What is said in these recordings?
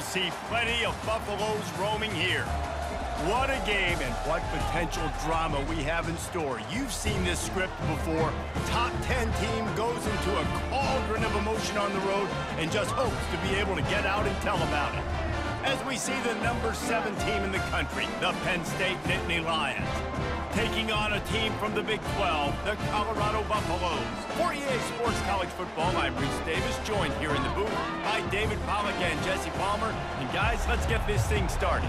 see plenty of Buffaloes roaming here. What a game and what potential drama we have in store. You've seen this script before. Top 10 team goes into a cauldron of emotion on the road and just hopes to be able to get out and tell about it. As we see the number 7 team in the country, the Penn State Nittany Lions, taking on a team from the Big 12, the Colorado Buffaloes. For EA Sports College Football, I'm Reese Davis, joined here in the booth by David Pollack and Jesse Palmer. And guys, let's get this thing started.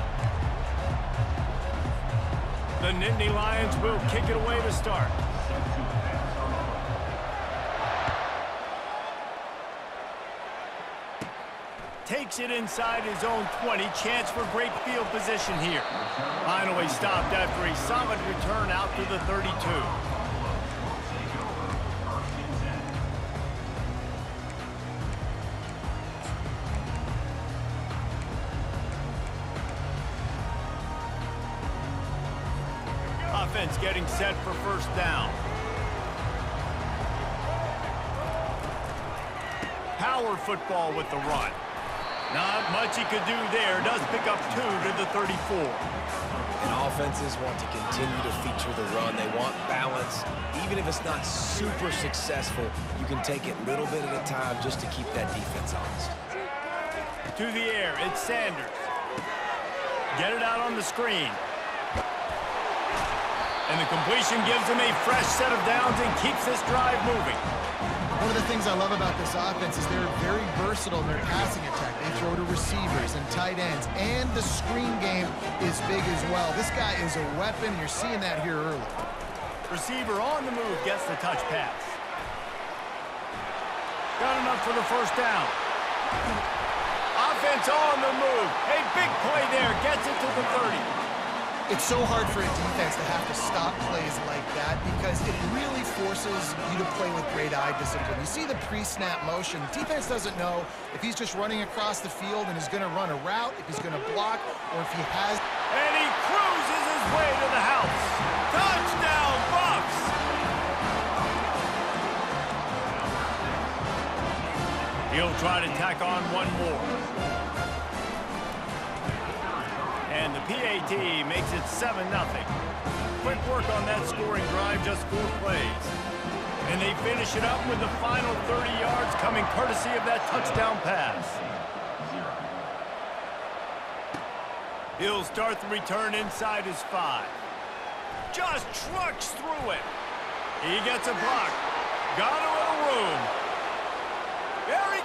The Nittany Lions will kick it away to start. Takes it inside his own 20. Chance for great field position here. Finally stopped after a solid return out to the 32. Offense getting set for first down. Power football with the run. Not much he could do there. Does pick up 2 to the 34. And offenses want to continue to feature the run. They want balance. Even if it's not super successful, you can take it little bit at a time just to keep that defense honest. To the air, it's Sanders. Get it out on the screen. And the completion gives him a fresh set of downs and keeps this drive moving. One of the things I love about this offense is they're very versatile in their passing attack. They throw to receivers and tight ends, and the screen game is big as well. This guy is a weapon, and you're seeing that here early. Receiver on the move gets the touch pass. Got enough for the first down. Offense on the move. A big play there. Gets it to the 30. It's so hard for a defense to have to stop plays like that because it really forces you to play with great eye discipline. You see the pre-snap motion. Defense doesn't know if he's just running across the field and is going to run a route, if he's going to block, or if he has... And he cruises his way to the house. Touchdown, Bucks! He'll try to tack on one more. And the PAT makes it 7-0. Quick work on that scoring drive, just 4 plays. And they finish it up with the final 30 yards coming courtesy of that touchdown pass. He'll start the return inside his 5. Just trucks through it. He gets a block. Got a little room. There